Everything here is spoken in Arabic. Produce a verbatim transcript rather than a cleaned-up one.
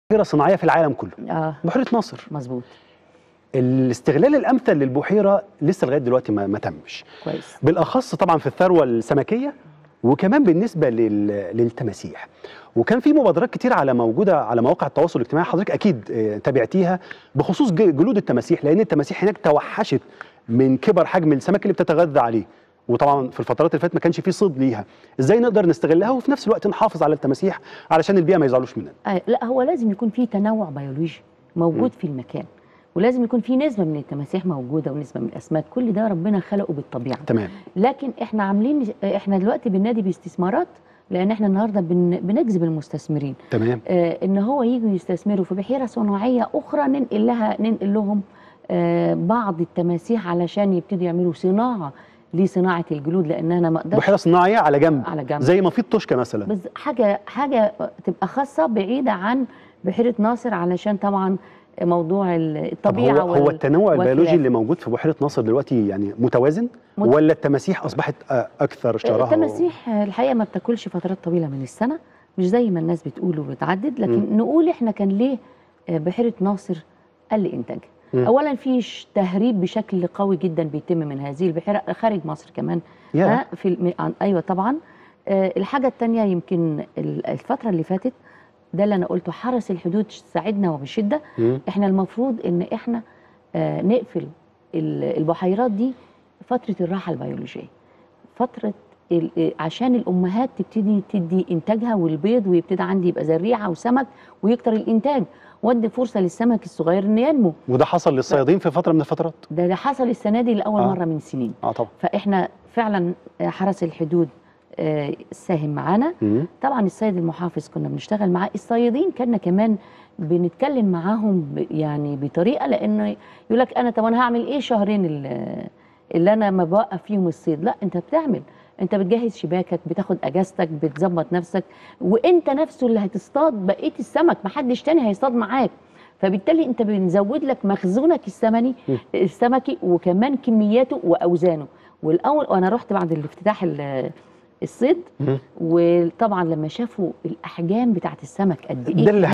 بحيرة صناعية في العالم كله. اه بحيرة ناصر. مظبوط. الاستغلال الامثل للبحيرة لسه لغايه دلوقتي ما, ما تمش. كويس. بالاخص طبعا في الثروة السمكية، وكمان بالنسبة لل... للتماسيح. وكان في مبادرات كتير على موجودة على مواقع التواصل الاجتماعي، حضرتك اكيد تابعتيها، بخصوص جلود التماسيح، لان التماسيح هناك توحشت من كبر حجم السمك اللي بتتغذى عليه، وطبعا في الفترات اللي فاتت ما كانش فيه صيد ليها. ازاي نقدر نستغلها وفي نفس الوقت نحافظ على التماسيح علشان البيئة ما يزعلوش مننا؟ آه لا، هو لازم يكون في تنوع بيولوجي موجود م. في المكان، ولازم يكون في نسبة من التماسيح موجودة ونسبة من الأسماك، كل ده ربنا خلقه بالطبيعة. تمام. لكن احنا عاملين، احنا دلوقتي بننادي باستثمارات، لأن احنا النهارده بن... بنجذب المستثمرين. تمام. آه إن هو يجوا يستثمروا في بحيرة صناعية أخرى، ننقل لها ننقل لهم آه بعض التماسيح علشان يبتدوا يعملوا صناعة لصناعة الجلود، لأن أنا ما أقدرش. بحيرة صناعية على جنب، على جنب زي ما في التوشكا مثلا. بس حاجة حاجة تبقى خاصة بعيدة عن بحيرة ناصر، علشان طبعا موضوع الطبيعه. هو, هو التنوع البيولوجي اللي موجود في بحيره ناصر دلوقتي يعني متوازن، مت... ولا التماسيح اصبحت اكثر اشتراها؟ التماسيح و... الحقيقه ما بتاكلش فترات طويله من السنه، مش زي ما الناس بتقول وبتعدد، لكن م. نقول احنا كان ليه بحيره ناصر قل انتاجها؟ اولا في تهريب بشكل قوي جدا بيتم من هذه البحيره خارج مصر كمان. yeah. ها في الم... ايوه طبعا. أه الحاجه الثانيه، يمكن الفتره اللي فاتت ده اللي انا قلته، حرس الحدود ساعدنا وبشده. مم. احنا المفروض ان احنا آه نقفل البحيرات دي فتره الراحه البيولوجيه، فتره عشان الامهات تبتدي تدي انتاجها والبيض، ويبتدي عندي يبقى زريعه وسمك ويكتر الانتاج، وادي فرصه للسمك الصغير انه ينمو. وده حصل للصيادين في فتره من الفترات؟ ده ده حصل السنه دي لاول آه. مره من سنين. اه طبعا. فاحنا فعلا حرس الحدود آه ساهم معانا. طبعا السيد المحافظ كنا بنشتغل معاه، الصيادين كنا كمان بنتكلم معاهم يعني بطريقه، لانه يقول لك انا طب انا هعمل ايه شهرين اللي انا ما بوقف فيهم الصيد؟ لا، انت بتعمل، انت بتجهز شباكك، بتاخد اجازتك، بتظبط نفسك، وانت نفسه اللي هتصطاد بقيه السمك، محدش تاني هيصطاد معاك. فبالتالي انت بنزود لك مخزونك السمني السمكي، وكمان كمياته واوزانه. والاول وانا رحت بعد الافتتاح الصيد، وطبعا لما شافوا الاحجام بتاعت السمك قد ايه